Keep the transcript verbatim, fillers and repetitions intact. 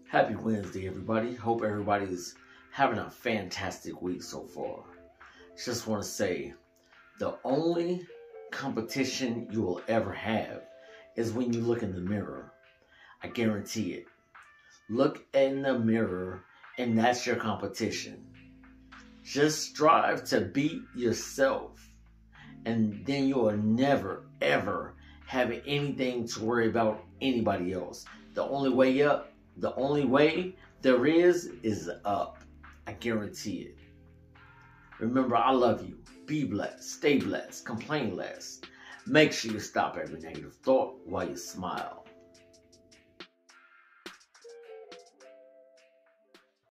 Happy Wednesday, everybody. Hope everybody's having a fantastic week so far. Just want to say, the only competition you will ever have is when you look in the mirror. I guarantee it. Look in the mirror, and that's your competition. Just strive to beat yourself, and then you will never, ever have anything to worry about anybody else. The only way up, the only way there is, is up. I guarantee it. Remember, I love you. Be blessed. Stay blessed. Complain less. Make sure you stop every negative thought while you smile.